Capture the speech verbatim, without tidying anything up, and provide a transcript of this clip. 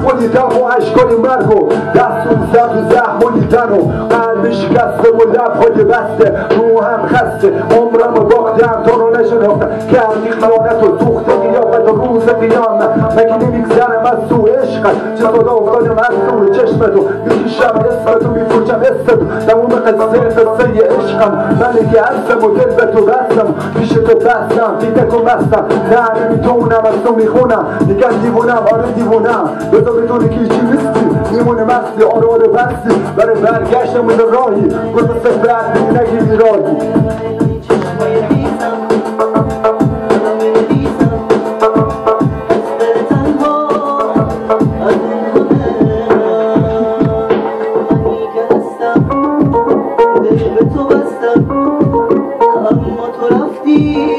خودی دم و اشکال مرگ و دستون زد و زخم و دیدن و قلب شکسته و لبهای بسته رو هم خسته عمرم و باختم تو رو نشناختم کردی خیانت و سوخت قیافت و روز قیامت مگه نمیگذرم از تو عشقت چه صدا افتادم از تو چشمتو میکشم اسمتو میفروشم استتو تموم قصه قصه عشقم من که هستم و دل به تو بستم پیش تو بستم دیدک و مستم نه نمیتونم از تو میخونم میگن دیوونم آره دیوونم بذار بدونی که هیچی نیستی میمونه مستی آره آره بستی برای برگشتم به راهی گذاشته برد نگیری راهی اما تو رفتی